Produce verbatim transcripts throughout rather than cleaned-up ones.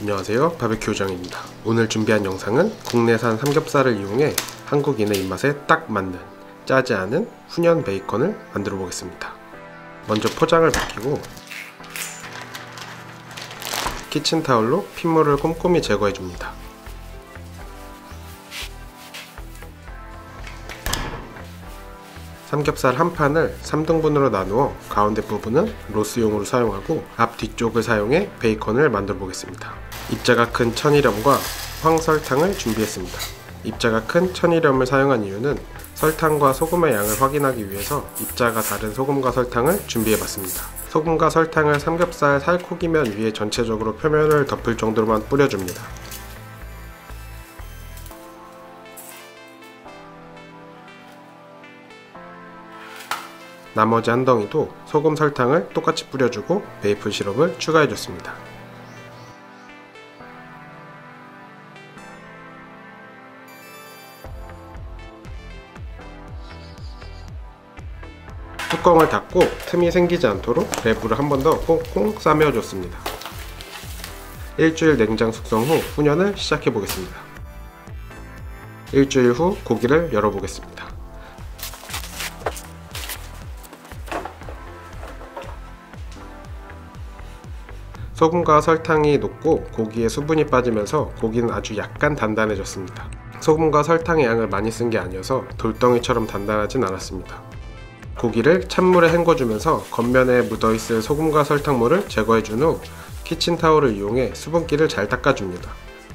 안녕하세요, 바베큐 요정입니다. 오늘 준비한 영상은 국내산 삼겹살을 이용해 한국인의 입맛에 딱 맞는 짜지 않은 훈연 베이컨을 만들어 보겠습니다. 먼저 포장을 벗기고 키친타올로 핏물을 꼼꼼히 제거해 줍니다. 삼겹살 한 판을 삼 등분으로 나누어 가운데 부분은 로스용으로 사용하고 앞 뒤쪽을 사용해 베이컨을 만들어 보겠습니다. 입자가 큰 천일염과 황설탕을 준비했습니다. 입자가 큰 천일염을 사용한 이유는 설탕과 소금의 양을 확인하기 위해서 입자가 다른 소금과 설탕을 준비해 봤습니다. 소금과 설탕을 삼겹살 살코기면 위에 전체적으로 표면을 덮을 정도로만 뿌려줍니다. 나머지 한 덩이도 소금 설탕을 똑같이 뿌려주고 메이플 시럽을 추가해줬습니다. 뚜껑을 닫고 틈이 생기지 않도록 랩으로 한 번 더 꽁꽁 싸매어줬습니다. 일주일 냉장 숙성 후 훈연을 시작해 보겠습니다. 일주일 후 고기를 열어보겠습니다. 소금과 설탕이 녹고 고기에 수분이 빠지면서 고기는 아주 약간 단단해졌습니다. 소금과 설탕의 양을 많이 쓴 게 아니어서 돌덩이처럼 단단하진 않았습니다. 고기를 찬물에 헹궈주면서 겉면에 묻어있을 소금과 설탕물을 제거해준 후 키친타올을 이용해 수분기를 잘 닦아줍니다.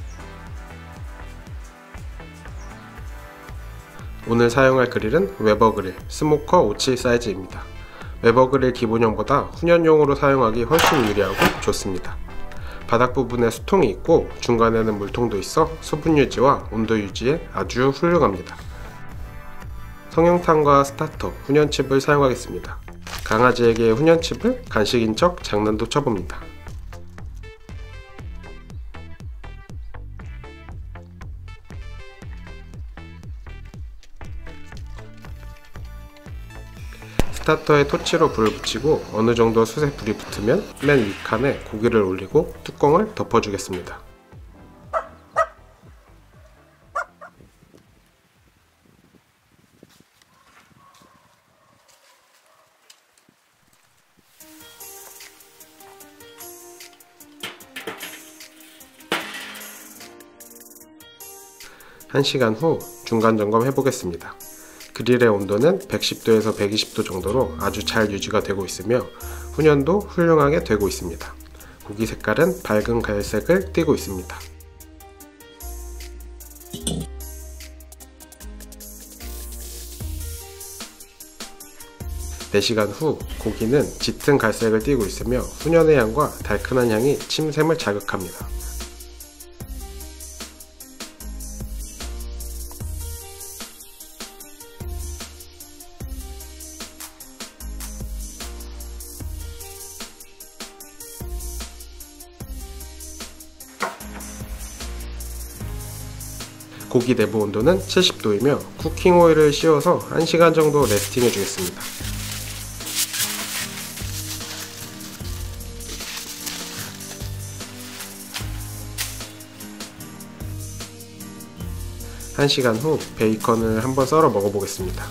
오늘 사용할 그릴은 웨버 그릴 스모커 오십칠 사이즈입니다. 웨버 그릴 기본형보다 훈연용으로 사용하기 훨씬 유리하고 좋습니다. 바닥 부분에 수통이 있고 중간에는 물통도 있어 수분 유지와 온도 유지에 아주 훌륭합니다. 성형탕과 스타터, 훈연칩을 사용하겠습니다. 강아지에게 훈연칩을 간식인 척 장난도 쳐봅니다. 스타터에 토치로 불을 붙이고 어느 정도 숯에 불이 붙으면 맨 윗칸에 고기를 올리고 뚜껑을 덮어주겠습니다. 한 시간 후 중간 점검 해보겠습니다. 그릴의 온도는 백십 도에서 백이십 도 정도로 아주 잘 유지가 되고 있으며 훈연도 훌륭하게 되고 있습니다. 고기 색깔은 밝은 갈색을 띠고 있습니다. 네 시간 후 고기는 짙은 갈색을 띠고 있으며 훈연의 향과 달큰한 향이 침샘을 자극합니다. 고기 내부 온도는 칠십 도이며 쿠킹 오일을 씌워서 한 시간 정도 레스팅 해주겠습니다. 한 시간 후 베이컨을 한번 썰어 먹어보겠습니다.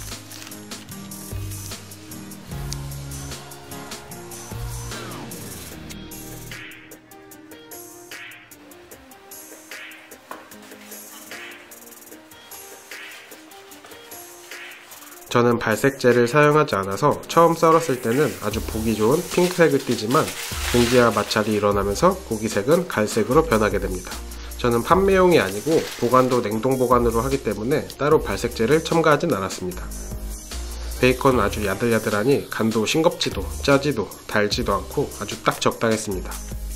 저는 발색제를 사용하지 않아서 처음 썰었을 때는 아주 보기 좋은 핑크색을 띠지만 공기와 마찰이 일어나면서 고기색은 갈색으로 변하게 됩니다. 저는 판매용이 아니고 보관도 냉동 보관으로 하기 때문에 따로 발색제를 첨가하진 않았습니다. 베이컨은 아주 야들야들하니 간도 싱겁지도 짜지도 달지도 않고 아주 딱 적당했습니다.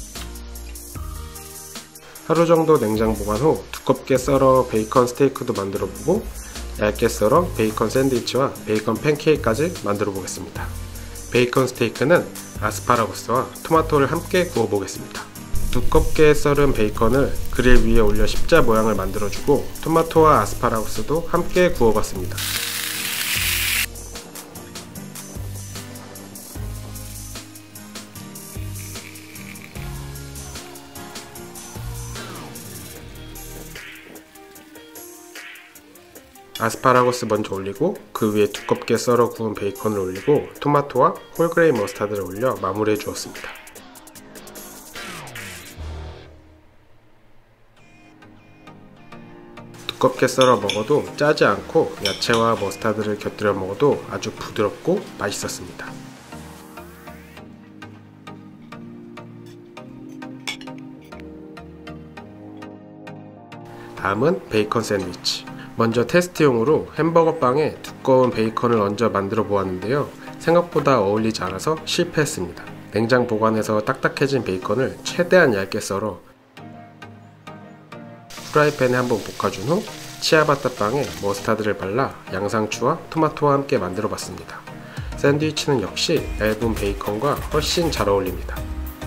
하루 정도 냉장 보관 후 두껍게 썰어 베이컨 스테이크도 만들어 보고 얇게 썰어 베이컨 샌드위치와 베이컨 팬케이크까지 만들어 보겠습니다. 베이컨 스테이크는 아스파라거스와 토마토를 함께 구워 보겠습니다. 두껍게 썰은 베이컨을 그릴 위에 올려 십자 모양을 만들어 주고 토마토와 아스파라거스도 함께 구워 봤습니다. 아스파라거스 먼저 올리고 그 위에 두껍게 썰어 구운 베이컨을 올리고 토마토와 홀그레인 머스타드를 올려 마무리해 주었습니다. 두껍게 썰어 먹어도 짜지 않고 야채와 머스타드를 곁들여 먹어도 아주 부드럽고 맛있었습니다. 다음은 베이컨 샌드위치. 먼저 테스트용으로 햄버거 빵에 두꺼운 베이컨을 얹어 만들어 보았는데요. 생각보다 어울리지 않아서 실패했습니다. 냉장 보관해서 딱딱해진 베이컨을 최대한 얇게 썰어 프라이팬에 한번 볶아준 후 치아바타 빵에 머스타드를 발라 양상추와 토마토와 함께 만들어 봤습니다. 샌드위치는 역시 얇은 베이컨과 훨씬 잘 어울립니다.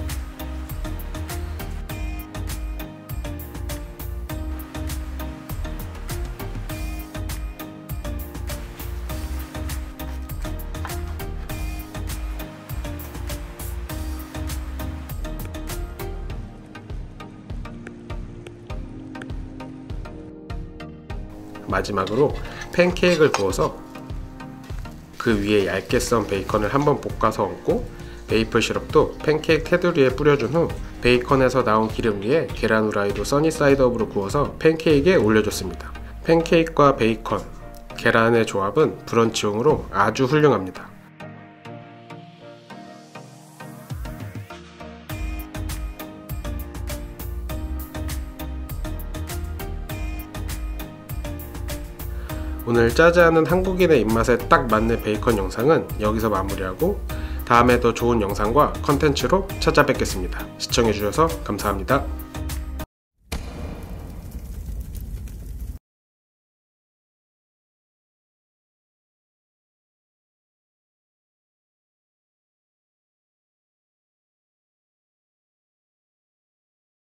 마지막으로 팬케이크를 구워서 그 위에 얇게 썬 베이컨을 한번 볶아서 얹고 메이플 시럽도 팬케이크 테두리에 뿌려준 후 베이컨에서 나온 기름 위에 계란 후라이도 써니사이드업으로 구워서 팬케이크에 올려줬습니다. 팬케이크와 베이컨, 계란의 조합은 브런치용으로 아주 훌륭합니다. 오늘 짜지 않은 한국인의 입맛에 딱 맞는 베이컨 영상은 여기서 마무리하고 다음에 더 좋은 영상과 컨텐츠로 찾아뵙겠습니다. 시청해주셔서 감사합니다.